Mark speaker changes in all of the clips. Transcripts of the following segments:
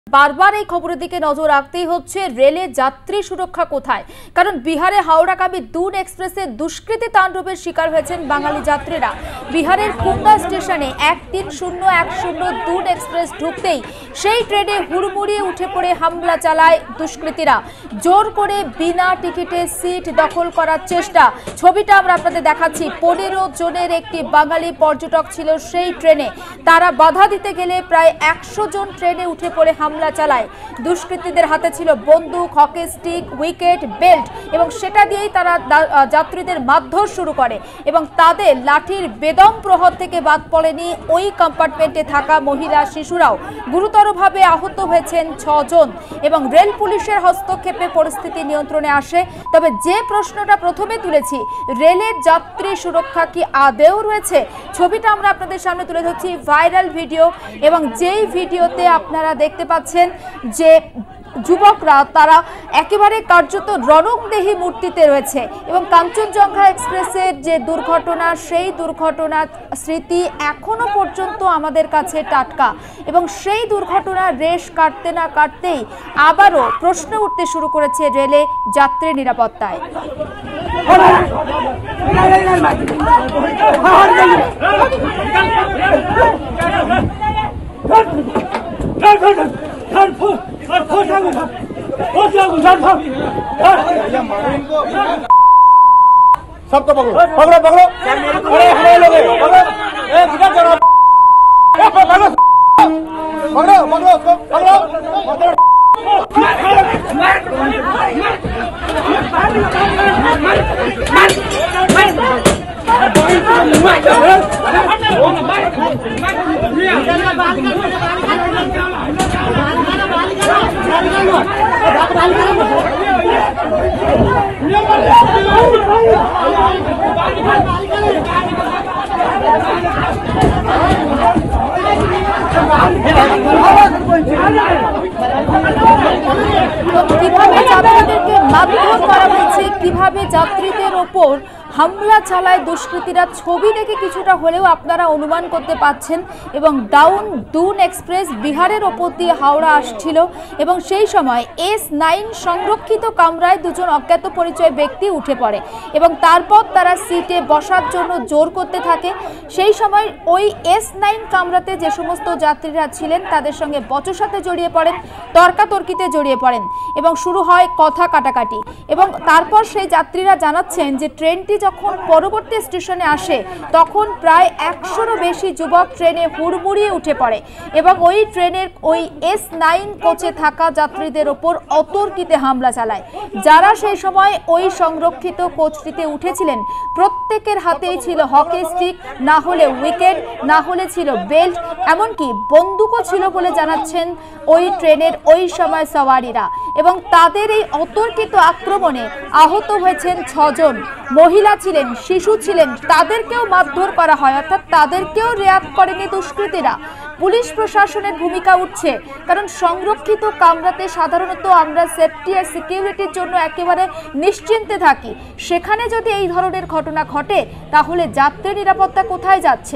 Speaker 1: বারবার এই খবরের দিকে নজর রাখতেই হচ্ছে রেলে যাত্রী সুরক্ষা কোথায়। কারণ বিহারে হাওড়াগামী দুন এক্সপ্রেসে দুষ্কৃতী তাণ্ডবের শিকার হয়েছেন বাঙালি যাত্রীরা। বিহারের কুন্দা স্টেশনে 13010 দুন এক্সপ্রেস ঢুকতেই সেই ট্রেনে হুড়মুড়িয়ে উঠে পড়ে হামলা চালায় দুষ্কৃতীরা। জোর করে বিনা টিকিটে সিট দখল করার চেষ্টা। ছবিটা আমরা আপনাদের দেখাচ্ছি। 15 জনের একটি বাঙালি পর্যটক ছিল সেই ট্রেনে। তারা বাধা দিতে গেলে প্রায় 100 জন ট্রেনে উঠে পড়ে হামলা চালায়। দুষ্কৃতীদের হাতে ছিল বন্দুক, হকি স্টিক, উইকেট, বেল্ট এবং সেটা দিয়েই তারা যাত্রীদের মারধর শুরু করে এবং তাদের লাঠির বেদম প্রহার থেকে বাদ পড়েনি ওই কম্পার্টমেন্টে থাকা মহিলা, শিশুরাও গুরুতরভাবে আহত হয়েছেন 6 জন এবং রেল পুলিশের হস্তক্ষেপে পরিস্থিতি নিয়ন্ত্রণে আসে। তবে যে প্রশ্নটা প্রথমে তুলেছি, রেলের যাত্রী সুরক্ষা কি আদৌ রয়েছে? ছবিটা আমরা আপনাদের সামনে তুলে ধরছি, ভাইরাল ভিডিও, এবং যেই ভিডিওতে আপনারা দেখতে পাচ্ছেন যে যুবকরা তারা একেবারে কার্যত রণংদেহী মূর্তিতে রয়েছে এবং কাঞ্চনজঙ্ঘা এক্সপ্রেসের যে দুর্ঘটনা, সেই দুর্ঘটনার স্মৃতি এখনো পর্যন্ত আমাদের কাছে টাটকা এবং সেই দুর্ঘটনার রেশ কাটতে না কাটতেই আবারও প্রশ্ন উঠতে শুরু করেছে রেলে যাত্রী নিরাপত্তায়।
Speaker 2: सबको पकड़ो पकड़ो पकड़ो, अरे हमारे लोग हैं, पकड़ो, टिकट चढ़ाओ, पकड़ो पकड़ो पकड़ो पकड़ो पकड़ो।
Speaker 1: কিভাবে যাত্রীদেরকে মারধর করা হয়েছে, কিভাবে যাত্রীদের ওপর হামলা চালায় দুষ্কৃতীরা, ছবি দেখে কিছুটা হলেও আপনারা অনুমান করতে পারছেন। এবং দুন এক্সপ্রেস বিহারের ওপর দিয়ে হাওড়া আসছিল এবং সেই সময় S9 সংরক্ষিত কামরায় দুজন অজ্ঞাত পরিচয় ব্যক্তি উঠে পড়ে এবং তারপর তারা সিটে বসার জন্য জোর করতে থাকে। সেই সময় ওই S9 কামরাতে যে সমস্ত যাত্রীরা ছিলেন তাদের সঙ্গে বচসাতে জড়িয়ে পড়েন, তর্কাতর্কিতে জড়িয়ে পড়েন এবং শুরু হয় কথা কাটাকাটি। এবং তারপর সেই যাত্রীরা জানাচ্ছেন যে ট্রেনটি যখন পরবর্তী স্টেশনে আসে তখন প্রায় 100-রও বেশি যুবক ট্রেনে হুড়মুড়িয়ে উঠে পড়ে এবং ওই ট্রেনের ওই S9 কোচে থাকা যাত্রীদের ওপর অতর্কিতে হামলা চালায়। যারা সেই সময় ওই সংরক্ষিত কোচটিতে উঠেছিলেন প্রত্যেকের হাতেই ছিল হকি স্টিক, না হলে উইকেট, না হলে ছিল বেল্ট, এমনকি বন্দুকও ছিল বলে জানাচ্ছেন ওই ট্রেনের ওই সময় সওয়ারিরা। এবং তাদের এই অতর্কিত আক্রমণে আহত হয়েছেন 6 জন। মহিলা ছিলেন, শিশু ছিলেন, তাদেরকেও মারধর করা হয়, অর্থাৎ তাদেরকেও রেয়াত করেনি দুষ্কৃতীরা। পুলিশ প্রশাসনের ভূমিকা উঠছে, কারণ সংরক্ষিত কামরাতে সাধারণত আমরা সেফটি আর সিকিউরিটির জন্য একেবারে নিশ্চিন্তে থাকি। সেখানে যদি এই ধরনের ঘটনা ঘটে তাহলে যাত্রী নিরাপত্তা কোথায় যাচ্ছে?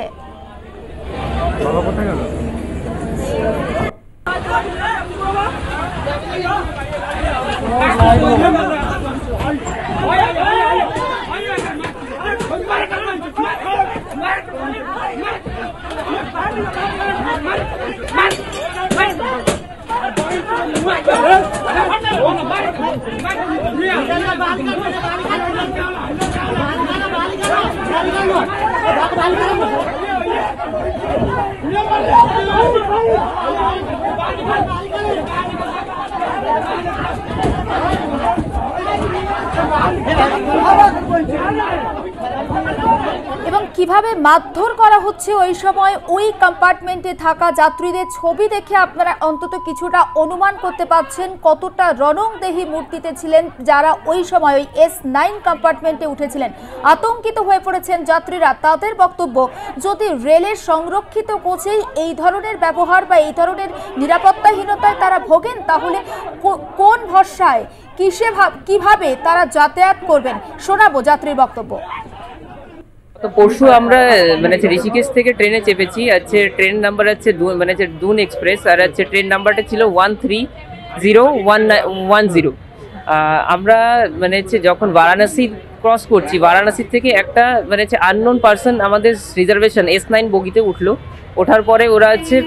Speaker 1: এবং কিভাবে মারধর করা হচ্ছে ওই সময় ওই কম্পার্টমেন্টে থাকা যাত্রীদের ছবি দেখে আপনারা অন্তত কিছুটা অনুমান করতে পারছেন কতটা রণংদেহী মূর্তিতে ছিলেন যারা ওই সময় ওই S9 কম্পার্টমেন্টে উঠেছিলেন। আতঙ্কিত হয়ে পড়েছেন যাত্রীরা। তাদের বক্তব্য, যদি রেলের সংরক্ষিত কোচেই এই ধরনের ব্যবহার বা এই ধরনের নিরাপত্তাহীনতায় তারা ভোগেন তাহলে কোন ভরসায়, কিভাবে তারা যাতায়াত করবেন? শোনাবো যাত্রীর বক্তব্য।
Speaker 3: তো পরশু আমরা মানে ঋষিকেশ থেকে ট্রেনে চেপেছি। আছে ট্রেন নাম্বার আছে মানে দুন এক্সপ্রেস, আর আছে ট্রেন নাম্বারটা ছিল 130110। আমরা মানে যখন বারাণসী ক্রস করছি, বারাণসী থেকে একটা মানে আননোন পার্সন আমাদের রিজার্ভেশন S9 বগিতে উঠলো। ওঠার পরে ওরা হচ্ছে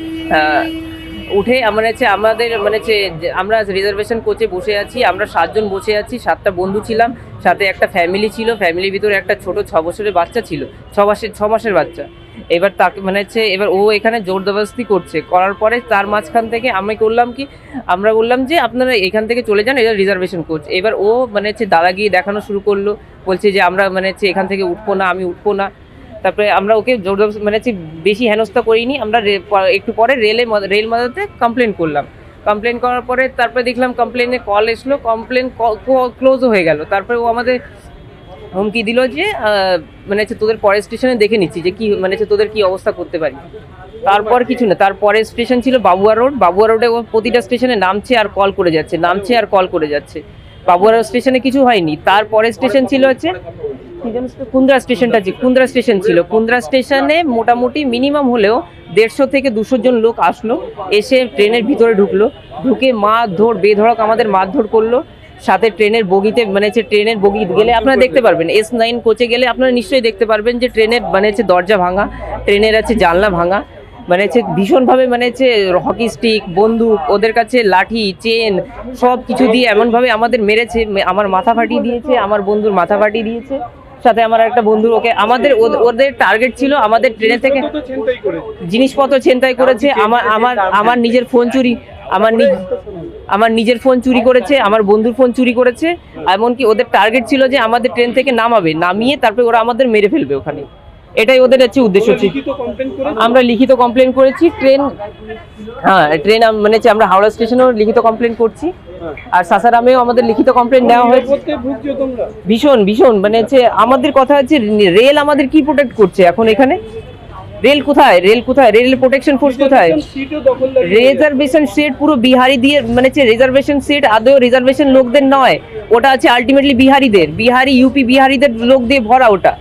Speaker 3: উঠে আমরা আমাদের মানে আমরা রিজার্ভেশন কোচে বসে আছি, আমরা 7 জন বসে আছি, 7টা বন্ধু ছিলাম, সাথে একটা ফ্যামিলি ছিল, ফ্যামিলির ভিতরে একটা ছোট 6 বছরের বাচ্চা ছিল, 6 মাসের বাচ্চা। এবার তাকে মানে এবার ও এখানে জোর জবরদস্তি করছে, করার পরে তার মাঝখান থেকে আমরা বললাম যে আপনারা এখান থেকে চলে যান, এটা রিজার্ভেশন কোচ। এবার ও মানে দাদাগিরি দেখানো শুরু করলো, বলছে যে আমরা মানে এখান থেকে উঠবো না, আমি উঠবো না। তারপরে আমরা ওকে জোর জবরদস্তি মানে বেশি হেনস্থা করিনি, আমরা একটু পরে রেল মাদাতে কমপ্লেন করলাম। কমপ্লেন করার পরে তারপরে দেখলাম কমপ্লেনে কল এসলো, কমপ্লেন ক্লোজও হয়ে গেল। তারপরে ও আমাদের হুমকি দিল যে মানে তোদের পরের স্টেশনে দেখে নিচ্ছি যে কি মানে তোদের কি অবস্থা করতে পারি। তারপর কিছু না, তারপরের স্টেশন ছিল বাবুয়া রোড। বাবুয়া রোডে ও প্রতিটা স্টেশনে নামছে আর কল করে যাচ্ছে, নামছে আর কল করে যাচ্ছে। বাবুয়া রোড স্টেশনে কিছু হয়নি। তারপরের স্টেশন ছিল হচ্ছে কুন্দ্রা স্টেশন ছিল। কুন্দ্রা স্টেশনে মোটামুটি মিনিমাম হলেও 150 থেকে 200 জন লোক আসলো, এসে ট্রেনের ভিতরে ঢুকলো, ঢুকে বেধড়ক আমাদের মারধর করলো। সাথে ট্রেনের বগিতে মানে ট্রেনের বগি গেলে আপনারা দেখতে পারবেন, S9 কোচে গেলে আপনারা নিশ্চয়ই দেখতে পারবেন যে ট্রেনের মানে দরজা ভাঙা, ট্রেনের জানলা ভাঙা, মানে ভীষণভাবে মানে হকি স্টিক, বন্দুক, ওদের কাছে লাঠি, চেন সব কিছু দিয়ে এমনভাবে আমাদের মেরেছে। আমার মাথা ফাটিয়ে দিয়েছে, আমার বন্ধুর মাথা ফাটিয়ে দিয়েছে। সাথে আমার একটা বন্ধুর ওদের টার্গেট ছিল আমাদের ট্রেনে থেকে জিনিসপত্র ছিনতাই করেছে। আমার নিজের ফোন চুরি, আমার নিজের ফোন চুরি করেছে, আমার বন্ধুর ফোন চুরি করেছে। এমনকি ওদের টার্গেট ছিল যে আমাদের ট্রেন থেকে নামিয়ে তারপরে ওরা আমাদের মেরে ফেলবে ওখানে। এটাই ওদের উদ্দেশ্য ছিল। আমরা লিখিত কমপ্লেন করেছি। ট্রেন মানে আমরা হাওড়া স্টেশনেও লিখিত কমপ্লেন করছি, আর সাসারামেও আমাদের লিখিত কমপ্লেন নেওয়া হয়েছে। ভীষণ মানে আমাদের কথা হচ্ছে রেল আমাদের কি প্রোটেক্ট করছে এখন এখানে? রেল কোথায়? রেলের প্রোটেকশন ফোর্স কোথায়? রিজার্ভেশন সিট পুরো বিহারি দিয়ে মানে রিজার্ভেশন সিট আদৌ রিজার্ভেশন লোকদের নয়, ওটা আছে আলটিমেটলি বিহারি ইউপি বিহারিদের লোক দিয়ে ভরা ওটা।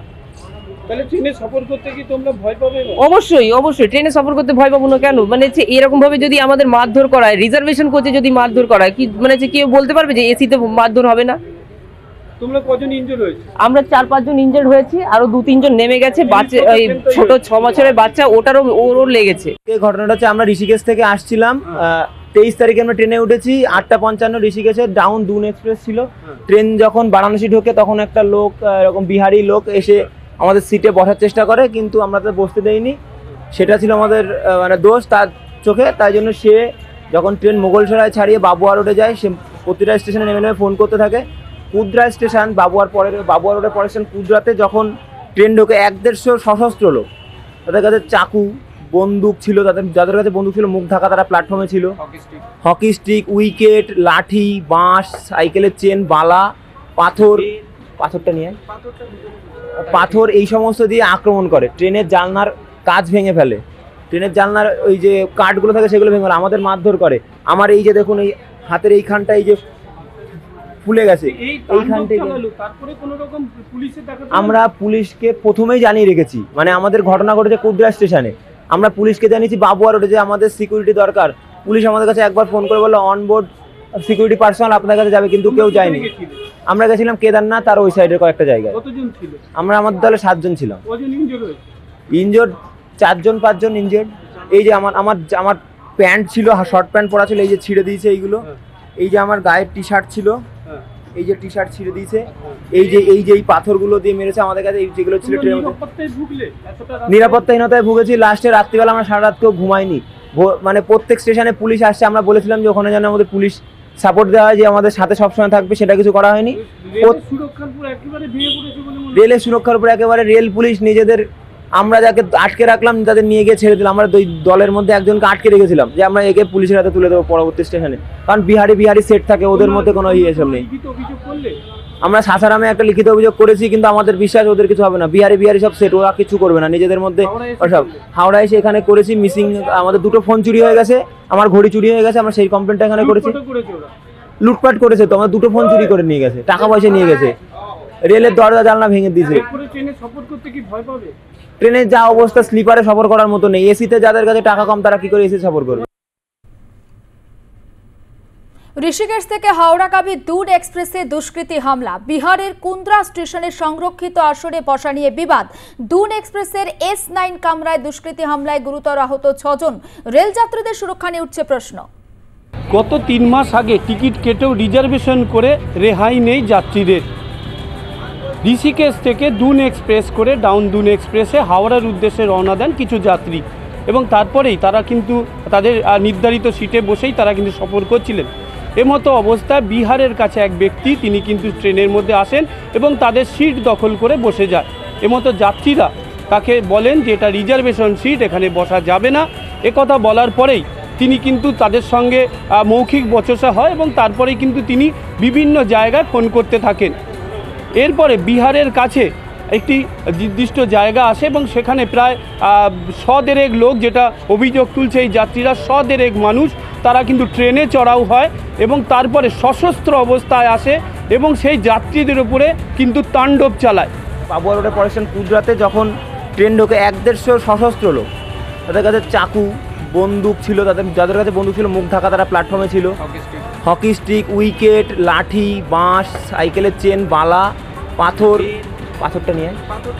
Speaker 3: অবশ্যই ট্রেনে সফর করতে ভয় পাবো না কেন? মানে এরকম ভাবে যদি আমাদের মারধর করা হয়, রিজার্ভেশন কোচে যদি মারধর করা হয়, কি মানে কেউ বলতে পারবে যে এসিতে মারধর হবে না?
Speaker 2: তোমরা কজন ইনজুর্ড হয়েছে?
Speaker 3: আমরা 4-5 জন ইনজুর্ড হয়েছি, আরো 2-3 জন নেমে গেছে। বাচ্চা ছোট 6 বছরের বাচ্চা, ওর লেগেছে।
Speaker 4: এই ঘটনাটা হচ্ছে আমরা ঋষিকেশ থেকে আসছিলাম, 23 তারিখে আমরা ট্রেনে উঠেছি 8:55 ঋষিকেশের ডাউন দুন এক্সপ্রেস ছিল। ট্রেন যখন বারাণসী ঢোকে তখন একটা লোক এরকম বিহারি লোক এসে আমাদের সিটে বসার চেষ্টা করে, কিন্তু আমরা তো বসতে দেইনি। সেটা ছিল আমাদের মানে দোষ তার চোখে। তাই জন্য সে যখন ট্রেন মোগলসরাই ছাড়িয়ে বাবুয়া রোডে যায়, সে প্রতিটা স্টেশনে নেমে ফোন করতে থাকে। কুদ্রা স্টেশন বাবুয়া রোডের পরের স্টেশন কুদ্রাতে যখন ট্রেন ঢোকে 150 সশস্ত্র লোক, তাদের কাছে চাকু, বন্দুক ছিল, যাদের কাছে বন্দুক ছিল মুখ ঢাকা, তারা প্ল্যাটফর্মে ছিল। হকি স্টিক, উইকেট, লাঠি, বাঁশ, সাইকেলের চেন, বালা, পাথরটা নিয়ে পাথর এই সমস্ত দিয়ে আক্রমণ করে। ট্রেনের জানলার কাঁচ ভেঙে ফেলে, ট্রেনের জানলার ওই যে কাঠগুলো থাকে সেগুলো ভেঙে ফেলে, আমাদের মারধর করে। আমার এই যে দেখুন এই হাতের এইখানটা এই যে ফুলে গেছে, এইখান থেকে আমরা পুলিশকে প্রথমেই জানিয়ে রেখেছি। মানে আমাদের ঘটনা ঘটেছে কুদ্রা স্টেশনে, আমরা পুলিশকে জানিয়েছি বাবুয়া রোডে যে আমাদের সিকিউরিটি দরকার। পুলিশ আমাদের কাছে একবার ফোন করে বললো অনবোর্ড সিকিউরিটি পার্সোনাল আপনার কাছে যাবে, কিন্তু কেউ যায়নি। আমরা গেছিলাম কেদারনাথ আর ওই সাইডের কয়েকটা জায়গায়। আমরা আমাদের দলে 7 জন ছিলাম। ইনজোর্ড 4 জন 5 জন ইনজোর্ড। এই যে আমার প্যান্ট ছিল, শর্ট প্যান্ট পরা ছিল, এই যে ছিঁড়ে দিয়েছে এইগুলো। এই যে আমার গায়ের টি শার্ট ছিল, এই যে টি শার্ট ছিঁড়ে দিয়েছে। এই যে পাথরগুলো দিয়ে মেরেছে আমাদের কাছে, এই যেগুলো ছিল ট্রেনের মধ্যে। নিরাপত্তাহীনতায় ভুগেছি। লাস্টে রাত্রিবেলা আমরা সারা রাত কেউ ঘুমাইনি। মানে প্রত্যেক স্টেশনে পুলিশ আসছে, আমরা বলেছিলাম যে ওখানে যেন আমাদের পুলিশ সাপোর্ট দেওয়া হয়, যে আমাদের সাথে সবসময় থাকবে, সেটা কিছু করা হয়নি। রেলের সুরক্ষার উপর একেবারে রেল পুলিশ নিজেদের, আমরা যাকে আটকে রাখলাম তাদের নিয়ে গিয়ে ছেড়ে দিলাম। আমরা দুই দলের মধ্যে একজনকে আটকে রেখেছিলাম যে আমরা একে পুলিশের হাতে তুলে দেবো পরবর্তী স্টেশনে, কারণ বিহারি সেট থাকে, ওদের মধ্যে কোনো এসব নেই। আমরা সাসারামে একটা লিখিত অভিযোগ করেছি, কিন্তু আমাদের বিশ্বাস ওদের কিছু হবে না। বিহারি সব সেট, ওরা কিছু করবে না নিজেদের মধ্যে। সব হাওড়া এসে এখানে করেছি মিসিং, আমাদের 2টো ফোন চুরি হয়ে গেছে, আমার ঘড়ি চুরি হয়ে গেছে, আমরা সেই কমপ্লেনটা এখানে করেছি। লুটপাট করেছে তো, আমার 2টো ফোন চুরি করে নিয়ে গেছে, টাকা পয়সা নিয়ে গেছে। রেলের দরজা জানলা ভেঙে দিয়েছে।
Speaker 5: ট্রেনে সফর করতে কি ভয় পাবে?
Speaker 4: ট্রেনের যা অবস্থা, স্লিপারে সফর করার মতো নেই। এসিতে যাদের কাছে টাকা কম তারা কি করে এসি সফর করবে?
Speaker 1: ঋষিকেশ থেকে হাওড়াগামী দুন এক্সপ্রেসে দুষ্কৃতী হামলা। বিহারের কুন্দ্রা স্টেশনের সংরক্ষিত আসনে বসা নিয়ে বিবাদ। দুন এক্সপ্রেসের S9 কামরায় দুষ্কৃতী হামলায় গুরুতর আহত 6 জন। রেল যাত্রীদের সুরক্ষা নিয়ে উঠছে প্রশ্ন।
Speaker 5: গত 3 মাস আগে টিকিট কেটেও রিজার্ভেশন করে রেহাই নেই যাত্রীদের। ঋষিকেশ থেকে দুন এক্সপ্রেস করে ডাউন দুন এক্সপ্রেসে হাওড়ার উদ্দেশ্যে রওনা দেন কিছু যাত্রী এবং তারপরেই তারা কিন্তু তাদের নির্ধারিত সিটে বসেই তারা কিন্তু সফর করছিলেন। এমতো অবস্থায় বিহারের কাছে এক ব্যক্তি তিনি কিন্তু ট্রেনের মধ্যে আসেন এবং তাদের সিট দখল করে বসে যায়। এমতো যাত্রীরা তাকে বলেন যে এটা রিজার্ভেশন সিট, এখানে বসা যাবে না। একথা বলার পরেই তিনি কিন্তু তাদের সঙ্গে মৌখিক বচসা হয় এবং তারপরেই কিন্তু তিনি বিভিন্ন জায়গায় ফোন করতে থাকেন। এরপরে বিহারের কাছে একটি নির্দিষ্ট জায়গা আসে এবং সেখানে প্রায় 100 লোক, যেটা অভিযোগ তুলছে এই যাত্রীরা, 100 মানুষ তারা কিন্তু ট্রেনে চড়াও হয় এবং তারপরে সশস্ত্র অবস্থায় আসে এবং সেই যাত্রীদের উপরে কিন্তু তাণ্ডব চালায়।
Speaker 4: বাবুয়া রোডে পড়েছেন কুদরাতে যখন ট্রেন ঢোকে 150 সশস্ত্র লোক, তাদের কাছে চাকু, বন্দুক ছিল, যাদের কাছে বন্দুক ছিল মুখ ঢাকা, তারা প্ল্যাটফর্মে ছিল, হকি স্টিক, উইকেট, লাঠি, বাঁশ, সাইকেলের চেন, বালা, পাথরটা নিয়ে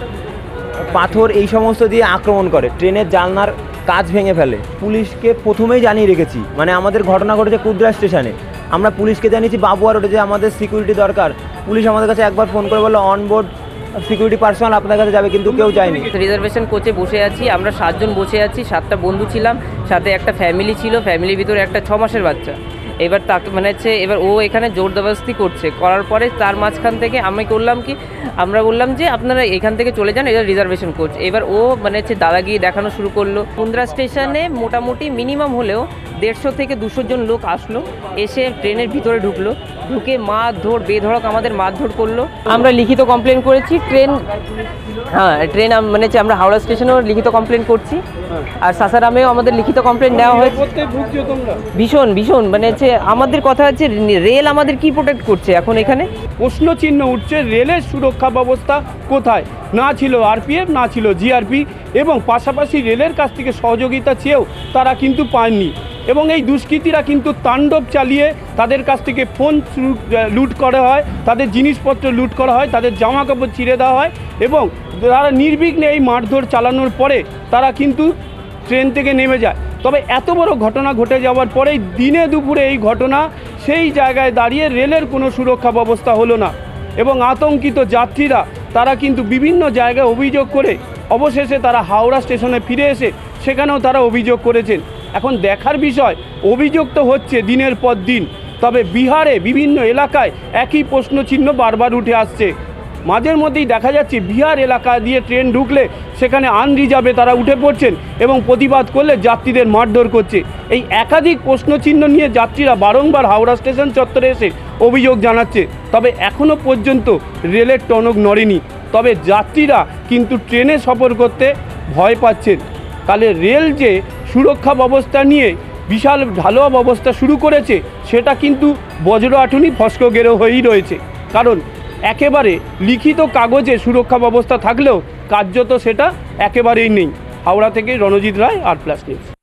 Speaker 4: পাথর এই সমস্ত দিয়ে আক্রমণ করে, ট্রেনের জানলার কাঁচ ভেঙে ফেলে। পুলিশকে প্রথমেই জানিয়ে রেখেছি, মানে আমাদের ঘটনা ঘটেছে কুদরা স্টেশনে, আমরা পুলিশকে জানিয়েছি বাবুয়া রোডে যে আমাদের সিকিউরিটি দরকার। পুলিশ আমাদের কাছে একবার ফোন করে বললো অনবোর্ড সিকিউরিটি পার্সোনাল আপনার কাছে যাবে, কিন্তু কেউ যায়নি।
Speaker 3: রিজার্ভেশন কোচে বসে আছি, আমরা 7 জন বসে আছি, 7টা বন্ধু ছিলাম, সাথে একটা ফ্যামিলি ছিল, ফ্যামিলির ভিতরে একটা 6 মাসের বাচ্চা। এবার তাকে মানে হচ্ছে এবার ও এখানে জোর জবরদস্তি করছে, করার পরে তার মাঝখান থেকে আমি করলাম কি, আমরা বললাম যে আপনারা এখান থেকে চলে যান, এটা রিজার্ভেশন কোচ। এবার ও মানে হচ্ছে দাদাগিরি দেখানো শুরু করলো। কুন্দ্রা স্টেশনে মোটামুটি মিনিমাম হলেও 150 থেকে 200 জন লোক আসলো, এসে ট্রেনের ভিতরে ঢুকে মারধর, বেধড়ক আমাদের মারধর করলো। আমরা লিখিত কমপ্লেন করেছি, ট্রেন মানে হচ্ছে আমরা হাওড়া স্টেশনেও লিখিত কমপ্লেন করছি, আর সাসারামেও আমাদের লিখিত কমপ্লেন নেওয়া হয়েছে। ভীষণ মানে হচ্ছে আমাদের কথা হচ্ছে রেল আমাদের কি প্রোটেক্ট করছে এখন এখানে?
Speaker 5: প্রশ্ন চিহ্ন উঠছে রেলের সুরক্ষা ব্যবস্থা কোথায়? না ছিল আরপিএফ, না ছিল জিআরপি, এবং পাশাপাশি রেলের কাছ থেকে সহযোগিতা চেয়েও তারা কিন্তু পায়নি। এবং এই দুষ্কৃতীরা কিন্তু তাণ্ডব চালিয়ে তাদের কাছ থেকে ফোন লুট করা হয়, তাদের জিনিসপত্র লুট করা হয়, তাদের জামা কাপড় ছিঁড়ে দেওয়া হয় এবং তারা নির্বিঘ্নে এই মারধর চালানোর পরে তারা কিন্তু ট্রেন থেকে নেমে যায়। তবে এত বড় ঘটনা ঘটে যাওয়ার পরেই দিনে দুপুরে এই ঘটনা, সেই জায়গায় দাঁড়িয়ে রেলের কোনো সুরক্ষা ব্যবস্থা হলো না এবং আতঙ্কিত যাত্রীরা তারা কিন্তু বিভিন্ন জায়গায় অভিযোগ করে অবশেষে তারা হাওড়া স্টেশনে ফিরে এসে সেখানেও তারা অভিযোগ করেছেন। এখন দেখার বিষয়, অভিযোগ তো হচ্ছে দিনের পর দিন, তবে বিহারে বিভিন্ন এলাকায় একই প্রশ্নচিহ্ন বারবার উঠে আসছে। মাঝের মধ্যেই দেখা যাচ্ছে বিহার এলাকা দিয়ে ট্রেন ঢুকলে সেখানে আনরিজার্ভে তারা উঠে পড়ছেন এবং প্রতিবাদ করলে যাত্রীদের মারধর করছে। এই একাধিক প্রশ্নচিহ্ন নিয়ে যাত্রীরা বারংবার হাওড়া স্টেশন চত্বরে এসে অভিযোগ জানাচ্ছে, তবে এখনও পর্যন্ত রেলের টনক নড়েনি। তবে যাত্রীরা কিন্তু ট্রেনে সফর করতে ভয় পাচ্ছেন। তাহলে রেল যে সুরক্ষা ব্যবস্থা নিয়ে বিশাল ঢালুয়া ব্যবস্থা শুরু করেছে, সেটা কিন্তু বজ্র আঁটুনি ফস্ক গেরো হয়েই রয়েছে। কারণ একেবারে লিখিত কাগজে সুরক্ষা ব্যবস্থা থাকলেও কার্যত সেটা একেবারেই নেই। হাওড়া থেকে রণজিৎ রায়, আর প্লাস নিউজ।